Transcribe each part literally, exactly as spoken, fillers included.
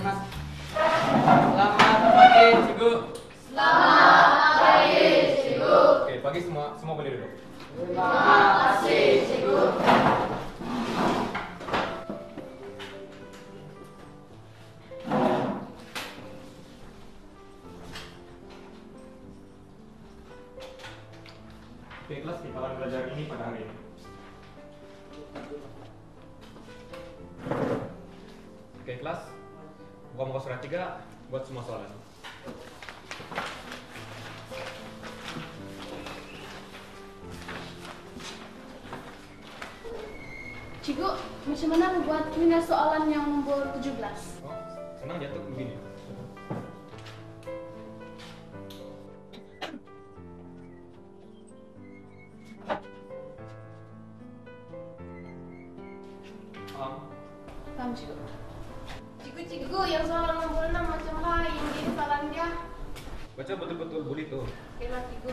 semangat. Selamat pagi, Cikgu. Selamat pagi, Cikgu. Oke, pagi semua, semua boleh duduk. Terima kasih, Cikgu. Oke, kelas kita akan belajar ini pada hari ini. Oke, kelas. Buka muka surat tiga, buat semua soalan. Cikgu, macam mana membuat nilai soalan yang nomor tujuh belas? Oh, senang jatuh begini. Um, Paham, Cikgu? Cikgu-cikgu, yang soalan nomor enam macam lain di soalannya. baca betul-betul boleh tuh. Oke lah, Cikgu.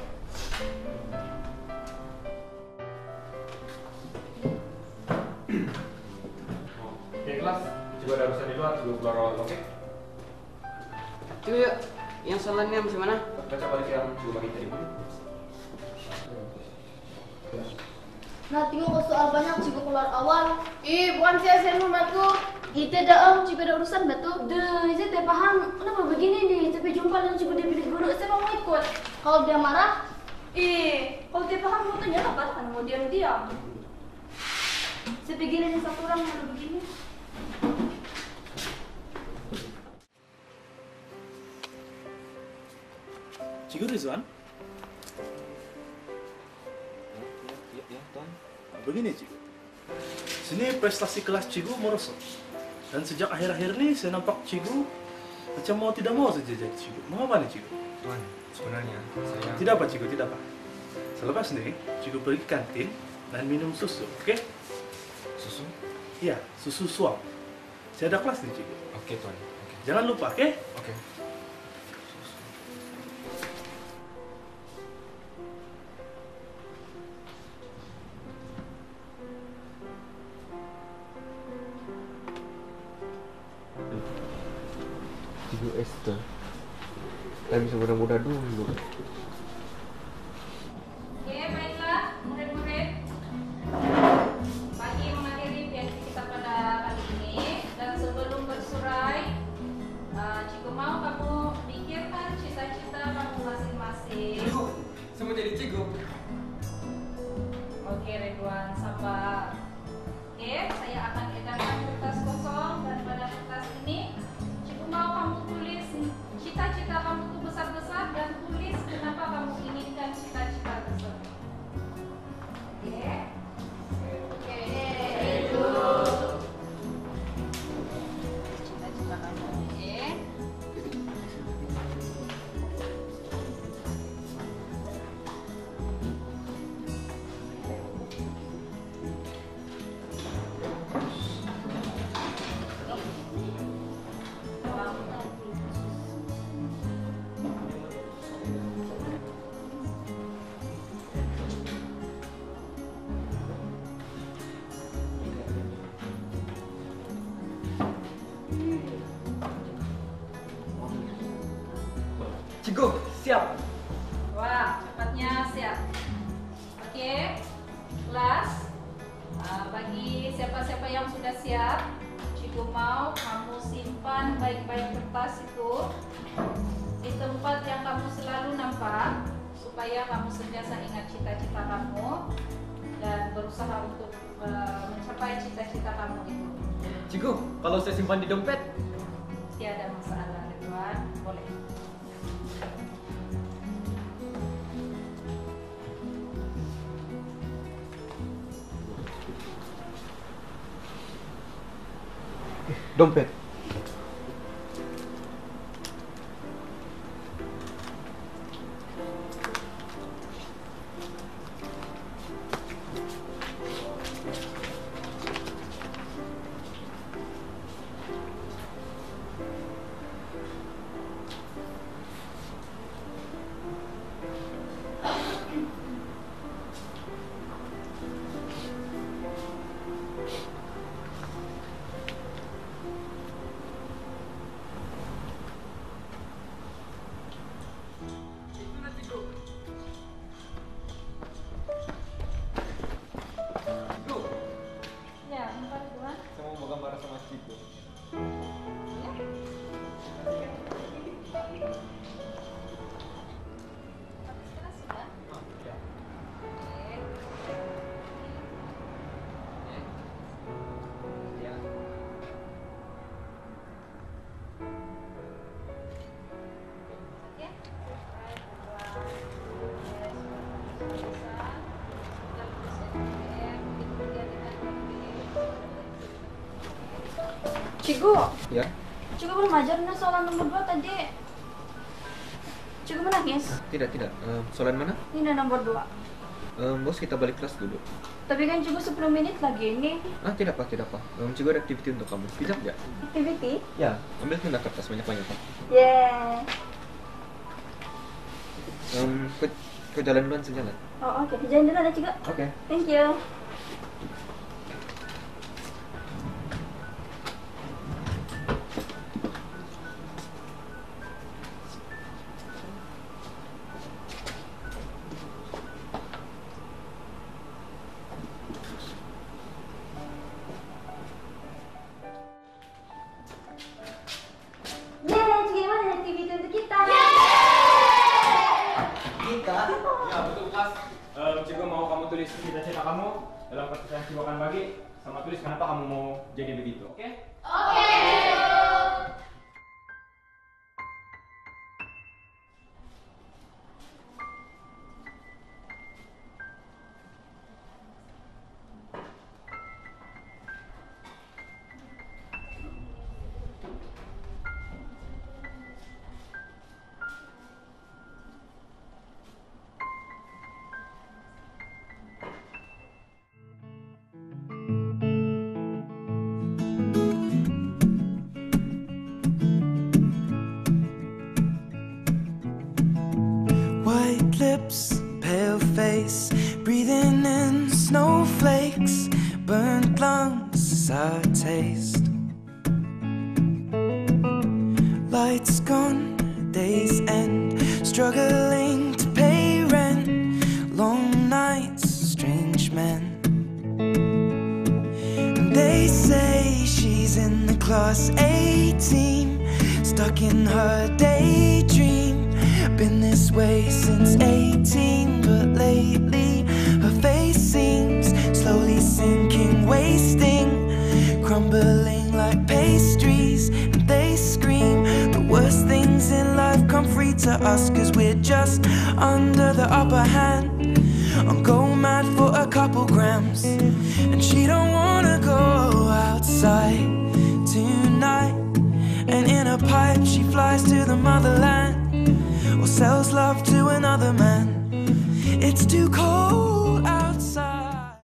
Oke, kelas. Cikgu ada urusan di luar, cikgu keluar awal, oke? Cikgu yuk, yang soalannya macam mana? Baca balik yang cikgu bagi tadi. Nah, tengok ke soal banyak cikgu keluar awal. Ih, bukan saya rumahku. Kita dah om, cikgu ada urusan betul. Dah, saya tak faham kenapa begini nih. Tapi jumpa dengan cikgu dia pilih guru, saya mau ikut. Kalau dia marah, Ih, kalau dia paham mau tanya apa kan mau diam-diam. saya begini nih satu orang malah begini. Cikgu Rizwan, Ya, ya, Tuan. begini cikgu. Sini prestasi kelas cikgu merosot. Dan sejak akhir-akhir ini saya nampak cikgu macam mau tidak mau saja jadi cikgu. Mau apa nih cikgu? Tuan, sebenarnya saya... Tidak apa cikgu, tidak apa. Selepas ini, cikgu pergi ke kantin dan minum susu, oke? Susu? Iya, susu suam. Saya ada kelas nih cikgu. Oke, Tuan. Oke. Jangan lupa, oke? Oke. Cikgu Esther. Kita bisa muda-muda dulu. Oke, baiklah, murid-murid. Pagi mengakhiri P S P kita pada kali ini. Dan sebelum bersurai, uh, Cikgu mau kamu pikirkan cita-cita kamu masing-masing. Saya mau jadi cikgu. Oke, Ridwan, sabar. Oke, saya akan edarkan kertas kosong dan pada kertas ini Cikgu mau kamu tulis cita-cita kamu tuh besar-besar dan tulis kenapa kamu inginkan cita-cita tersebut. Oke. Oke, itu cita-cita kamu. Oke. Cikgu, siap. Wah, cepatnya siap. Oke, kelas. Uh, bagi siapa-siapa yang sudah siap, Cikgu mau kamu simpan baik-baik kertas itu di tempat yang kamu selalu nampak, supaya kamu sentiasa ingat cita-cita kamu dan berusaha untuk uh, mencapai cita-cita kamu itu. Cikgu, kalau saya simpan di dompet? Tiada masalah, Ridwan. Boleh. Dompet. Cikgu, Ya? cikgu belum ajar nih soalan nomor dua tadi. Cikgu menangis. Tidak, tidak. Em, soalan mana? Ini nomor dua. Em, bos, kita balik kelas dulu. Tapi kan cikgu sepuluh menit lagi ini. Ah, tidak pak, tidak pak. Em, cikgu ada activity untuk kamu. Bisa nggak? Activity? Ya. Ambil tanda kertas banyak-banyak pak. Yeah. Um, kau, kau jalan duluan sejalan. Oh oke, okay. Jangan dulu ada cikgu. Oke. Thank you. Yeay, cikgu mana activity untuk kita? Ya betul kelas. Em, Cikgu mau kamu tulis cita-cita kamu dalam kertas yang Cikgu akan bagi, sama tulis kenapa kamu mau jadi begitu, oke? White lips, pale face, breathing in snowflakes, burnt lungs as I taste. Lights gone, days end, struggling to pay rent, long nights, strange men. And they say she's in the class A team, stuck in her daydream. Been this way since eighteen, but lately her face seems slowly sinking, wasting, crumbling like pastries. And they scream the worst things in life come free to us, cause we're just under the upper hand. I'm go mad for a couple grams, and she don't wanna go outside tonight. And in a pipe she flies to the motherland, or sells love to another man. It's too cold